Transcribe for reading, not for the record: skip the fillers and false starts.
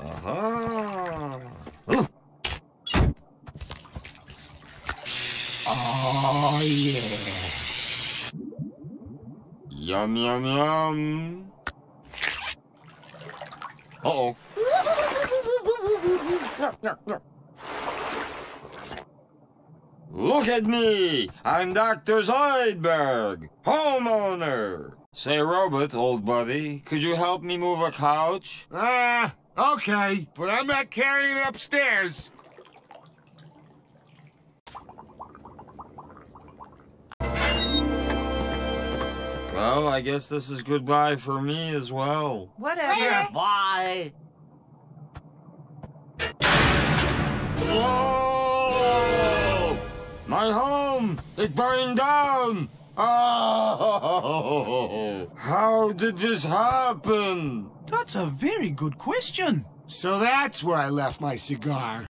Uh-huh. Ooh. Oh, yeah. Yum, yum, yum. Uh-oh. Look at me! I'm Dr. Zoidberg, homeowner. Say, Robot, old buddy, could you help me move a couch? Okay, but I'm not carrying it upstairs. Well, I guess this is goodbye for me as well. Whatever. Yeah, bye. Whoa! My home! It burned down! Oh! How did this happen? That's a very good question. So that's where I left my cigar.